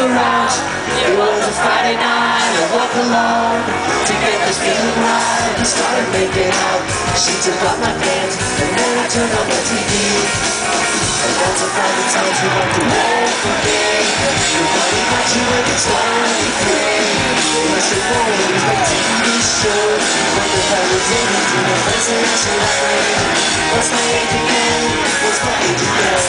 lounge. It was a Friday night, I walk alone to get this feeling right. We started making out, she took off my pants, and then I turned on the TV. And that's about the times we went to war for me. Nobody got you when it's 23. Rushing forward is my TV show. What the hell is in it? Do my friends and ask me like me. What's my age again? What's my age again?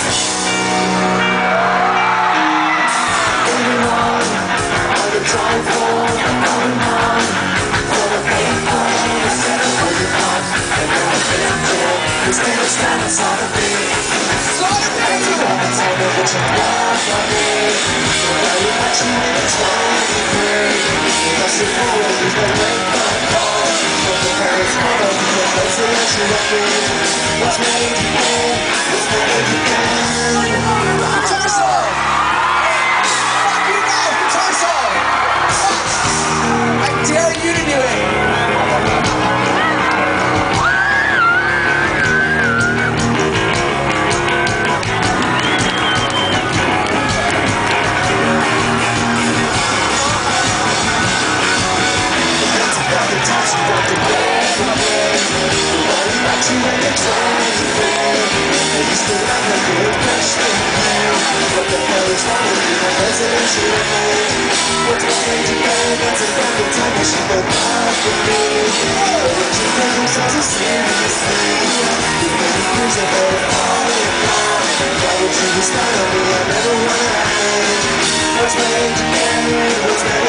Moving on the drive for going on. For the paper, the seven for the pop. And now I'm feeling dead. Instead of standing side of me. Tell me what you love for me. Nobody got you when it's 23. Rushing forward is my wake-up call. From the parents' mother, the place that lets you up in. What's my age again? What's my age again? Guitar solo! Fuck you guys, guitar solo! I dare you to do it! What's my age again? That's a fucking time that she broke up with me. But when she comes as a serious thing, you can be years of her falling apart. Why would you be stuck on me? I never wanna happen. What's my age again? What's my